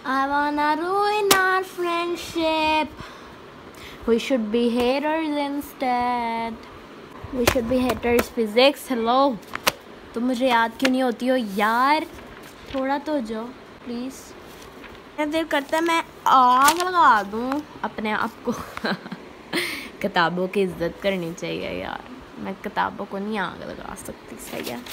I wanna ruin our friendship. We should be haters instead. We should be haters. Physics, hello. तुम मुझे याद क्यों नहीं होती हो यार? थोड़ा तो जाओ प्लीज़। मैं दिल करता है मैं आग लगा दूँ अपने आप को। किताबों की इज्जत करनी चाहिए यार। मैं किताबों को नहीं आग लगा सकती। सही है।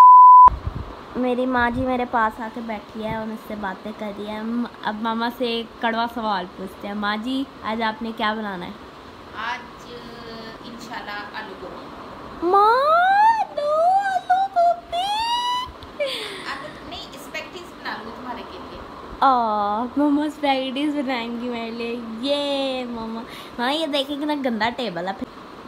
मेरी माँ जी मेरे पास आके बैठी है और मुझसे बातें कर रही है। अब मामा से एक कड़वा सवाल पूछते हैं। माँ जी आज आपने क्या बनाना है? आज इंशाल्लाह आलू गोभी। माँ दो आलू गोभी। नहीं, स्पैगेटीज बना लूँ तुम्हारे के लिए। मम्मा स्पैगेटीज बनाएंगी मेरे लिए। ये मम्मा हाँ ये देखिए कितना गंदा टेबल है।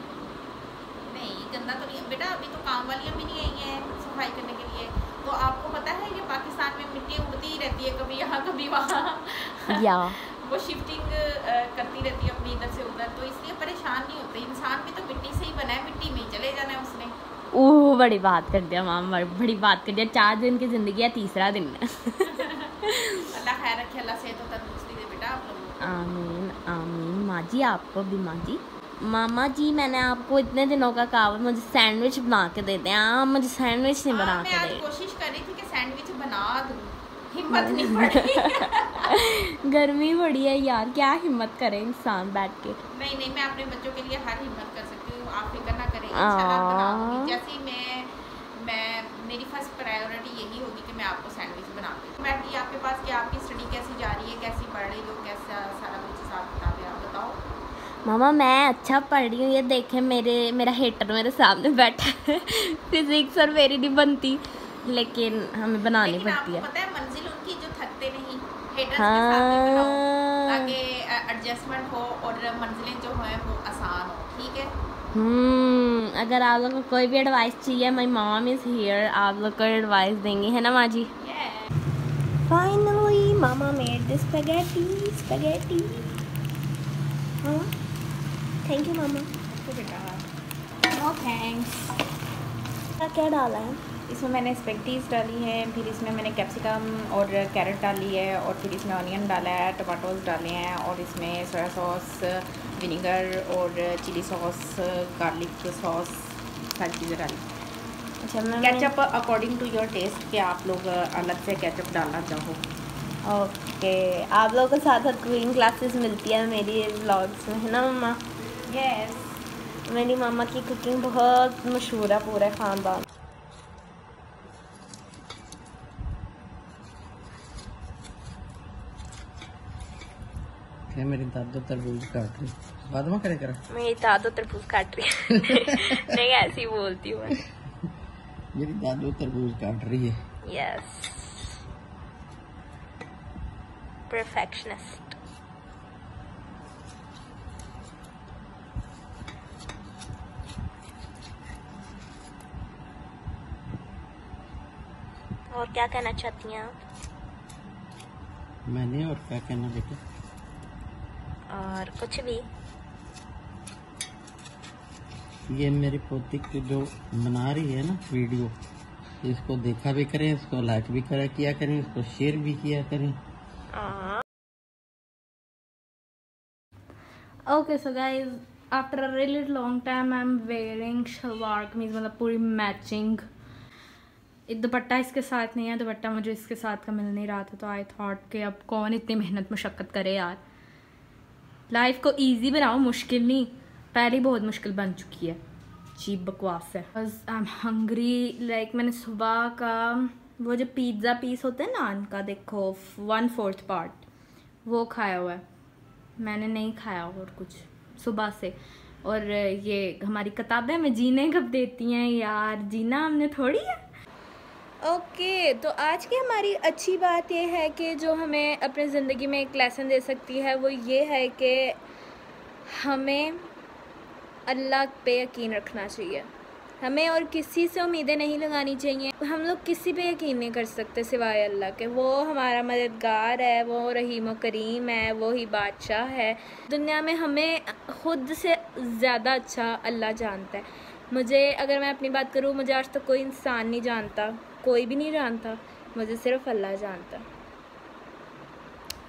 नहीं गंदा तो नहीं है बेटा, अभी तो काम वालियाँ भी नहीं आई हैं सफाई करने के लिए। तो आपको पता है ये पाकिस्तान में मिट्टी उड़ती ही रहती है, कभी यहाँ कभी वहाँ। या वो शिफ्टिंग करती रहती है अपनी इधर से उधर, तो इसलिए परेशान नहीं होते। इंसान भी तो मिट्टी से ही बना है, मिट्टी में ही चले जाना है उसने। ओह बड़ी बात कर दिया माम, बड़ी बात कर दिया। 4 दिन की जिंदगी है, तीसरा दिन है। अल्लाह खैर रखे, अल्लाह सेहत और तंदुरुस्ती दे बेटा आप लोगों को। आमीन आमीन। माँ जी आपको भी। माँ जी मामा जी मैंने आपको इतने दिनों का कहा मुझे सैंडविच बना के दे दें। आप मुझे सैंडविच नहीं बना के दे। मैं कोशिश कर रही थी कि सैंडविच बना दूँ, हिम्मत नहीं पड़ी। गर्मी बड़ी है यार, क्या हिम्मत करे इंसान बैठ के। नहीं मैं अपने बच्चों के लिए हर हिम्मत कर सकती हूँ, आप फिक्र ना करें। इंशाल्लाह बना दूँगी। जैसे मैं मेरी फर्स्ट प्रायोरिटी यही होगी कि मैं आपको सैंडविच बना दूँ। बैठी आपके पास कि आपकी स्टडी कैसी जा रही है, कैसी पढ़ रही हो, कैसा सारा कुछ हिसाब किताब है, आप बताओ। मामा मैं अच्छा पढ़ रही हूँ। ये देखे मेरा हेटर मेरे सामने बैठा है। फिजिक्स और मेरी नहीं बनती, लेकिन हमें बनानी पड़ती है। पता है मंजिल उनकी जो थकते नहीं, हेटर्स के सामने बनाओ ताकि एडजस्टमेंट हो और मंजिलें जो हैं वो आसान हो। ठीक है। अगर आप लोगों को कोई भी एडवाइस चाहिए, माय मॉम इज हियर। आप लोग को एडवाइस देंगे, है ना माँ जी? Finally mama made this spaghetti. हाँ thank you mama. No thanks. क्या डाला है इसमें? मैंने स्पैगेटीज डाली है, फिर इसमें मैंने कैप्सिकम और कैरेट डाली है, और फिर इसमें ऑनियन डाला है, टमाटोज डाले हैं, और इसमें सोया सॉस, विनीगर और चिली सॉस, गार्लिक सॉस, सारी चीज़ें डाली। अच्छा मैं ketchup according to your taste कि आप लोग अलग से केचप डालना चाहो। ओके आप लोगों को साथ कुकिंग क्लासेस मिलती है मेरी व्लॉग्स में, है ना मम्मा? यस। मेरी मामा की कुकिंग बहुत मशहूर है पूरे ख़ानदान। मेरी दादो तरबूज काट रही। बाद में करे करा मेरी दादो तरबूज काट रही है। नहीं ऐसी बोलती हूँ मैं। मेरी दादो तरबूज काट रही है। Yes perfectionist. और क्या कहना चाहती हैं आप? मैंने और क्या कहना बेटा? और कुछ भी। ये मेरी पोती की जो बना रही है ना वीडियो, इसको देखा भी करें, इसको लाइक भी किया करें, इसको शेयर भी किया करें। Okay so guys after a really long time I am wearing shalwar kameez, मतलब पूरी मैचिंग। दुपट्टा इसके साथ नहीं है, दुपट्टा मुझे इसके साथ का मिल नहीं रहा था, तो आई थॉट कि अब कौन इतनी मेहनत मुशक्क़त करे यार। लाइफ को इजी बनाओ, मुश्किल नहीं। पहले ही बहुत मुश्किल बन चुकी है। चीप बकवास है। I am hungry. लाइक मैंने सुबह का वो जो पिज़्ज़ा पीस होते हैं नान का, देखो 1/4 पार्ट वो खाया हुआ है। मैंने नहीं खाया और कुछ सुबह से। और ये हमारी किताबें हमें जीने कब देती हैं यार? जीना हमने थोड़ी है। ओके तो आज की हमारी अच्छी बात यह है कि जो हमें अपनी ज़िंदगी में एक लेसन दे सकती है वो ये है कि हमें अल्लाह पे यकीन रखना चाहिए। हमें और किसी से उम्मीदें नहीं लगानी चाहिए। हम लोग किसी पे यकीन नहीं कर सकते सिवाय अल्लाह के। वो हमारा मददगार है, वो रहीम व करीम है, वो ही बादशाह है। दुनिया में हमें खुद से ज़्यादा अच्छा अल्लाह जानता है। मुझे अगर मैं अपनी बात करूँ, मुझे आज तक कोई इंसान नहीं जानता, कोई भी नहीं जानता, मुझे सिर्फ अल्लाह जानता।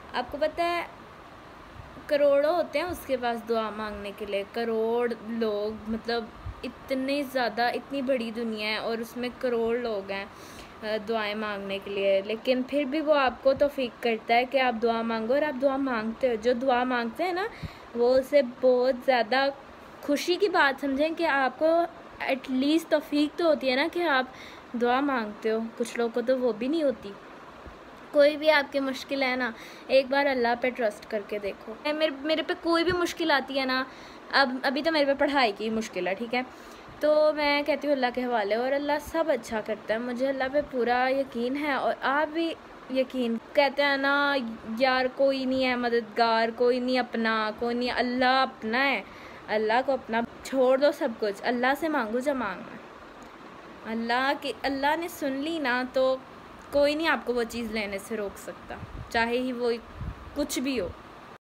आपको पता है करोड़ों होते हैं उसके पास दुआ मांगने के लिए, करोड़ लोग, मतलब इतने ज़्यादा, इतनी बड़ी दुनिया है और उसमें करोड़ लोग हैं दुआएं मांगने के लिए, लेकिन फिर भी वो आपको तौफीक करता है कि आप दुआ मांगो और आप दुआ मांगते हो। जो दुआ मांगते हैं ना वो उसे बहुत ज़्यादा खुशी की बात समझें कि आपको एटलीस्ट तौफीक तो होती है ना कि आप दुआ मांगते हो। कुछ लोगों को तो वो भी नहीं होती। कोई भी आपकी मुश्किल है ना, एक बार अल्लाह पे ट्रस्ट करके देखो। मेरे पे कोई भी मुश्किल आती है ना, अभी तो मेरे पे पढ़ाई की मुश्किल है, ठीक है, तो मैं कहती हूँ अल्लाह के हवाले, और अल्लाह सब अच्छा करता है। मुझे अल्लाह पे पूरा यकीन है और आप भी यकीन। कहते हैं ना यार कोई नहीं है मददगार, कोई नहीं अपना, कोई नहीं, अल्लाह अपना है। अल्लाह को अपना छोड़ दो, सब कुछ अल्लाह से मांगो जो मांगना। अल्लाह ने सुन ली ना तो कोई नहीं आपको वो चीज़ लेने से रोक सकता, चाहे ही वो कुछ भी हो।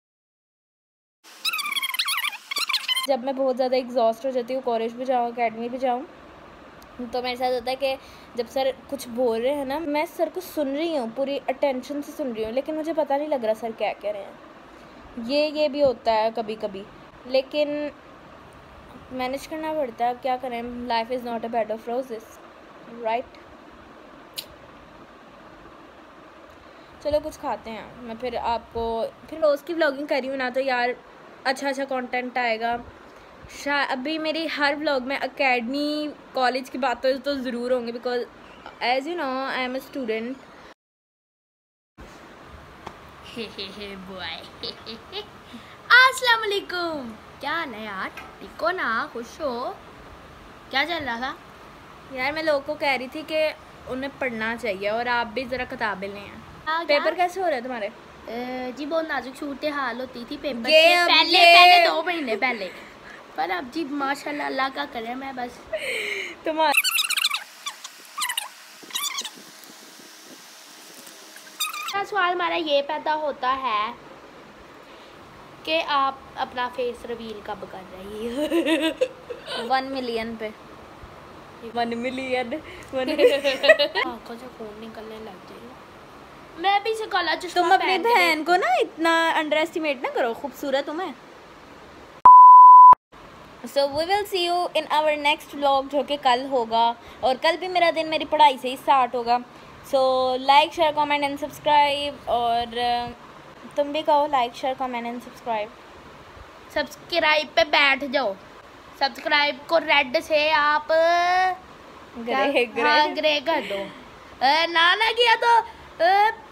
जब मैं बहुत ज़्यादा एग्जॉस्ट हो जाती हूँ, कॉलेज भी जाऊँ, अकेडमी भी जाऊँ, तो मेरे साथ होता है कि जब सर कुछ बोल रहे हैं ना, मैं सर को सुन रही हूँ, पूरी अटेंशन से सुन रही हूँ, लेकिन मुझे पता नहीं लग रहा सर क्या कह रहे हैं। ये भी होता है कभी कभी, लेकिन मैनेज करना पड़ता है। अब क्या करें, life is not a bed of roses, right. चलो कुछ खाते हैं, मैं फिर आपको फिर रोज़ की व्लॉगिंग कर रही हूँ ना, तो यार अच्छा कंटेंट आएगा। अभी मेरी हर व्लॉग में एकेडमी कॉलेज की बातें तो ज़रूर होंगी, because as you know I am a student. अस्सलाम वालेकुम, क्या हाल है यार? ठीक हो ना? खुश हो? क्या चल रहा था? यार मैं लोगों को कह रही थी कि उन्हें पढ़ना चाहिए और आप भी ज़रा किताबें लें। पेपर कैसे हो रहे हैं तुम्हारे? जी बहुत नाजुक सूरत हाल होती थी पेपर ये से पहले 2 महीने पहले, पर अब जी माशाल्लाह अल्लाह का करम है बस। तुम्हारा सवाल हमारा ये पैदा होता है कि आप अपना फेस रिवील कब कर रही हो? 1 मिलियन पे 1 मिलियन आँखों से खून निकलने लग जाएगा। मैं भी से काला चश्मा तुम अपनी बहन को ना इतना अंडर एस्टिमेट ना करो, खूबसूरत हूँ मैं। So we will see you in our next vlog, जो कि कल होगा, और कल भी मेरा दिन मेरी पढ़ाई से ही स्टार्ट होगा। So like share comment and subscribe, और तुम भी कहो like share comment and subscribe. Subscribe पे बैठ जाओ, सब्सक्राइब को रेड से आप ग्रे कर दो, ना किया तो